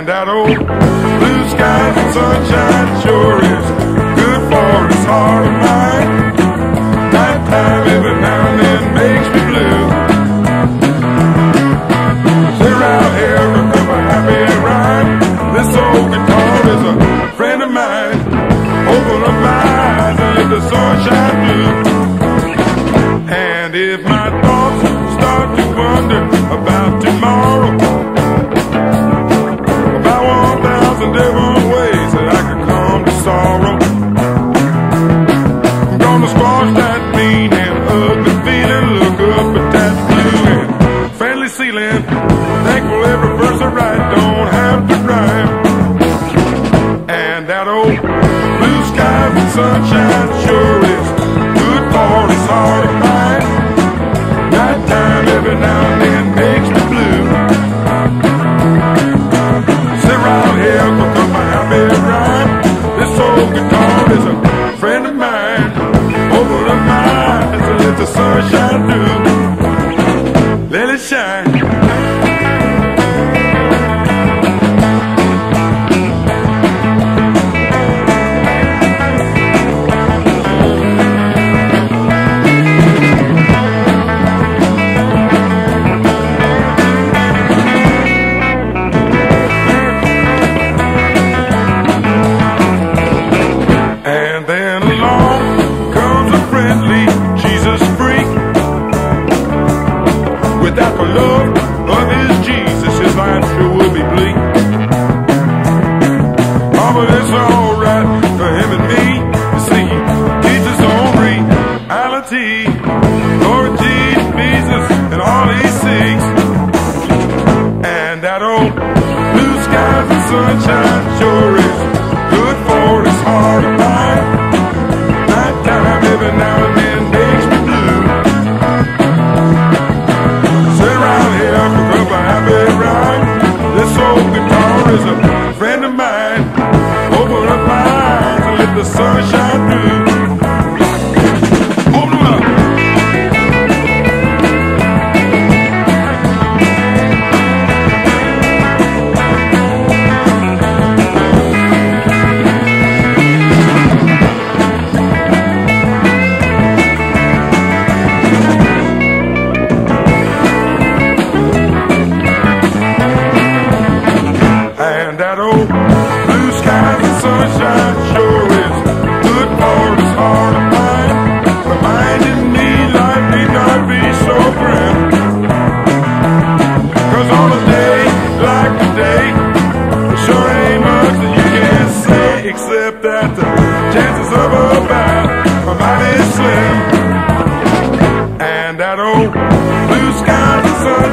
And that old blue skies and sunshine sure is good for this heart of mine. Nighttime every now and then makes me blue. Sit around here for a happy rhyme. This old guitar is a friend of mine. Open up my eyes and let the sunshine through. And if my thoughts start to wonder about tomorrow, about 1,000 different ways that I could come to sorrow, I'm gonna squash that mean and ugly feeling. Look up at that blue and friendly ceiling. Thankful every verse I write don't have to rhyme. And that old blue skies and sunshine sure is good for this heart of mine. Nighttime every now and then makes me blue. Sit around here, cook up a happy rhyme. This old guitar is a friend of mine. Open up my eyes and let the sun shine through. Let it shine. And then along comes a friendly Jesus freak. Without the love of his Jesus, his life sure would be bleak. Oh, but it's alright for him and me. You see, he's his own reality. Lord Jesus and all he seeks. And that old blue skies and sunshine sure is good for his heart of mine. Nighttime every now and then makes me blue. Sit around here, cook up a happy rhyme. This old guitar is a friend of mine. Open up my eyes and let the sun shine through. Open them up. And that old blue skies and sunshine sure is good for this heart of mine. Reminding me life need not be so grim. 'Cause on a day like today, there sure ain't much that you can say, except that the chances of a battle are mighty slim. And that old blue skies and sunshine